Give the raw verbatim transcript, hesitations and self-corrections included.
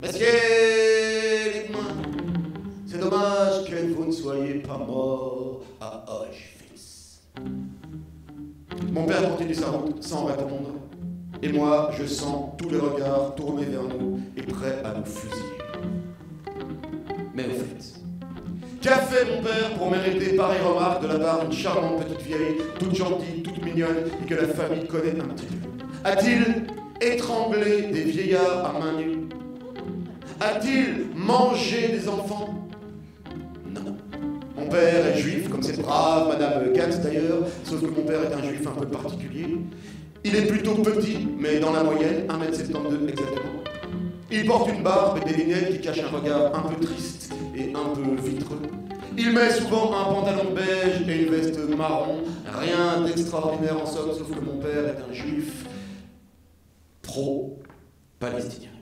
Messieurs les témoins, c'est dommage que vous ne soyez pas morts à Auschwitz. Mon père continue sa route sans répondre, et moi, je sens tous les regards tournés vers nous et prêts à nous fusiller. Mais au fait, qu'a fait mon père pour mériter pareille remarque de la part d'une charmante petite vieille, toute gentille, toute mignonne, et que la famille connaît un petit peu? A-t-il étranglé des vieillards à main nue? A-t-il mangé des enfants? Non. Mon père est juif, comme cette brave Madame Katz d'ailleurs, sauf que mon père est un juif un peu particulier. Il est plutôt petit, mais dans la moyenne, un mètre soixante-douze exactement. Il porte une barbe et des lunettes qui cachent un regard un peu triste et un peu vitreux. Il met souvent un pantalon beige et une veste marron. Rien d'extraordinaire en somme, sauf que mon père est un juif pro-palestinien.